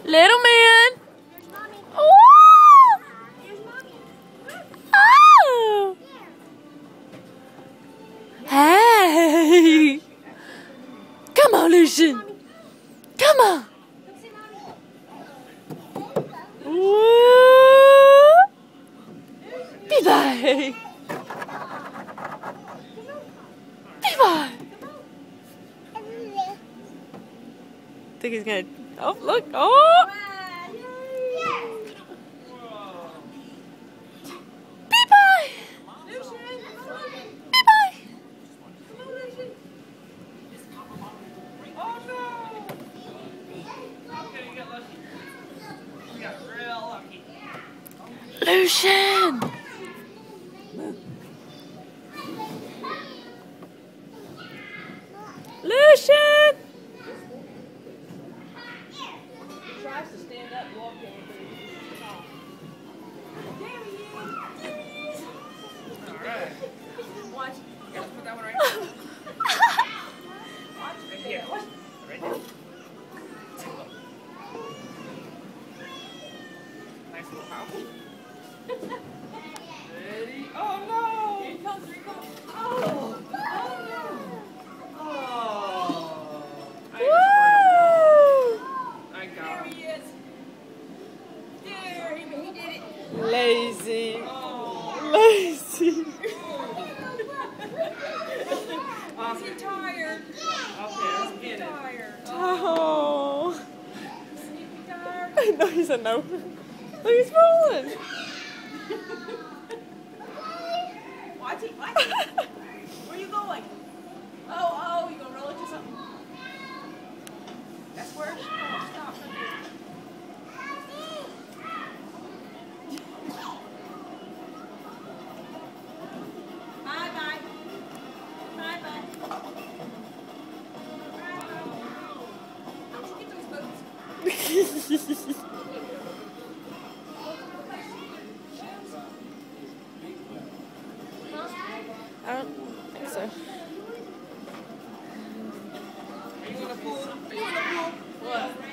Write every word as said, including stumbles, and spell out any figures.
Little man. Oh. Oh. Hey. Come on, Lucian. Come on. Bye-bye. Bye-bye. Think he's gonna. Oh, look. Oh. Bye-bye. Bye-bye. Oh no! Okay, you got lucky. You got real lucky. Lucian. Lucian. He tries to stand up and walk in. There he is. All right. Watch. You gotta put that one right there. Watch. Right here. Watch. Right there. Nice little house. Ready? Oh no! Here he comes. Here he comes. Oh! Oh no! Oh! I I got him. There he is. There he, he did it. Lazy. Oh. Lazy. Is he tired? Okay, let's get it. Tired. Oh. Is he tired? No, he said no. Look, he's rolling. Watch it, watch it. Where are you going? Oh, oh, you gonna roll into something? That's where it should go. Stop. Bye bye. Bye bye. How'd you get those boots? I don't think so. Are you in the pool? Are you in the pool? What?